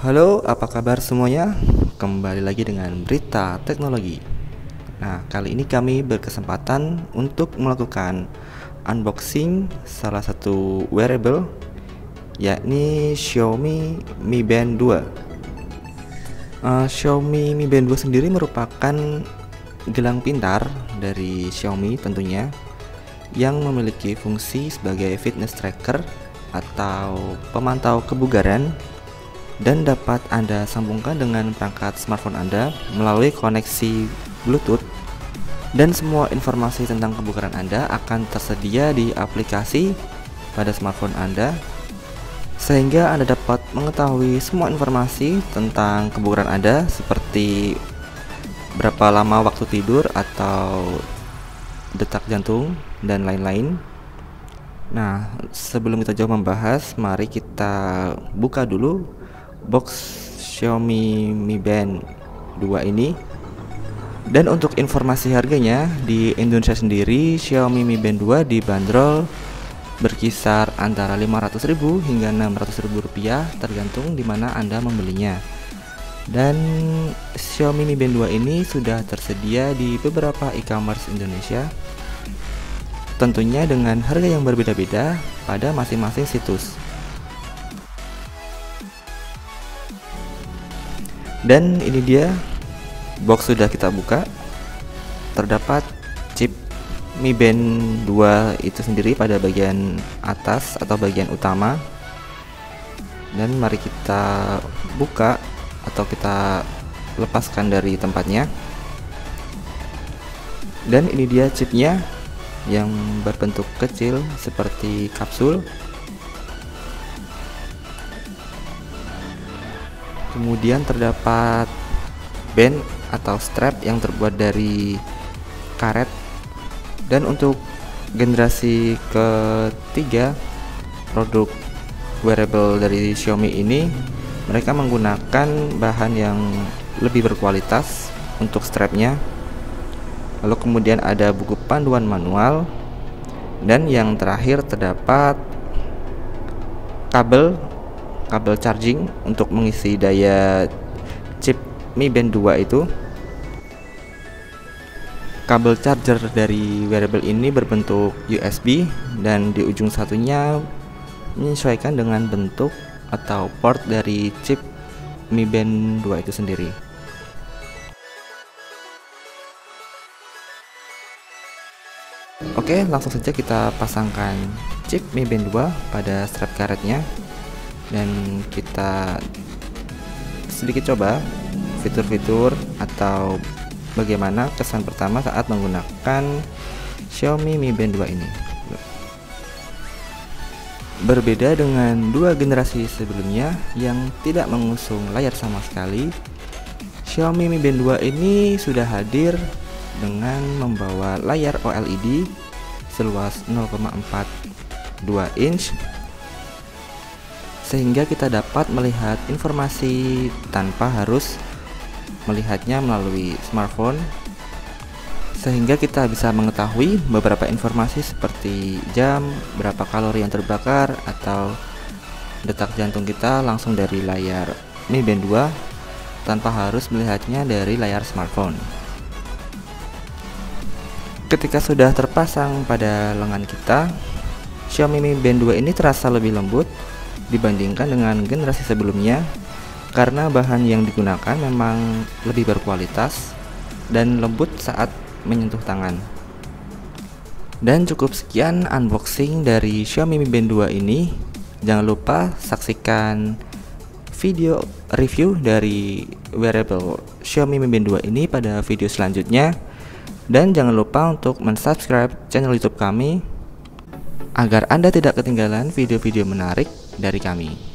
Halo, apa kabar semuanya? Kembali lagi dengan berita teknologi. Nah, kali ini kami berkesempatan untuk melakukan unboxing salah satu wearable, yakni Xiaomi Mi Band 2. Xiaomi Mi Band 2 sendiri merupakan gelang pintar dari Xiaomi tentunya, yang memiliki fungsi sebagai fitness tracker atau pemantau kebugaran, dan dapat Anda sambungkan dengan perangkat smartphone Anda melalui koneksi Bluetooth, dan semua informasi tentang kebugaran Anda akan tersedia di aplikasi pada smartphone Anda, sehingga Anda dapat mengetahui semua informasi tentang kebugaran Anda seperti berapa lama waktu tidur atau detak jantung dan lain-lain. Nah, sebelum kita jauh membahas, mari kita buka dulu box Xiaomi Mi Band 2 ini. Dan untuk informasi harganya, di Indonesia sendiri Xiaomi Mi Band 2 dibanderol berkisar antara 500.000 hingga 600.000 rupiah, tergantung di mana Anda membelinya. Dan Xiaomi Mi Band 2 ini sudah tersedia di beberapa e-commerce Indonesia, tentunya dengan harga yang berbeda-beda pada masing-masing situs. Dan ini dia, box sudah kita buka. Terdapat chip Mi Band 2 itu sendiri pada bagian atas atau bagian utama. Dan mari kita buka atau kita lepaskan dari tempatnya. Dan ini dia chipnya yang berbentuk kecil seperti kapsul. Kemudian terdapat band atau strap yang terbuat dari karet. Dan untuk generasi ketiga produk wearable dari Xiaomi ini, mereka menggunakan bahan yang lebih berkualitas untuk strapnya. Lalu kemudian ada buku panduan manual, dan yang terakhir terdapat kabel charging untuk mengisi daya chip Mi Band 2 itu. Kabel charger dari wearable ini berbentuk USB, dan di ujung satunya menyesuaikan dengan bentuk atau port dari chip Mi Band 2 itu sendiri. Oke, langsung saja kita pasangkan chip Mi Band 2 pada strap karetnya, dan kita sedikit coba fitur-fitur atau bagaimana kesan pertama saat menggunakan Xiaomi Mi Band 2 ini. Berbeda dengan dua generasi sebelumnya yang tidak mengusung layar sama sekali, Xiaomi Mi Band 2 ini sudah hadir dengan membawa layar OLED seluas 0,42 inch, sehingga kita dapat melihat informasi tanpa harus melihatnya melalui smartphone, sehingga kita bisa mengetahui beberapa informasi seperti jam, berapa kalori yang terbakar, atau detak jantung kita langsung dari layar Mi Band 2 tanpa harus melihatnya dari layar smartphone. Ketika sudah terpasang pada lengan kita, Xiaomi Mi Band 2 ini terasa lebih lembut dibandingkan dengan generasi sebelumnya, karena bahan yang digunakan memang lebih berkualitas dan lembut saat menyentuh tangan. Dan cukup sekian unboxing dari Xiaomi Mi Band 2 ini. Jangan lupa saksikan video review dari wearable Xiaomi Mi Band 2 ini pada video selanjutnya. Dan jangan lupa untuk mensubscribe channel YouTube kami agar Anda tidak ketinggalan video-video menarik dari kami.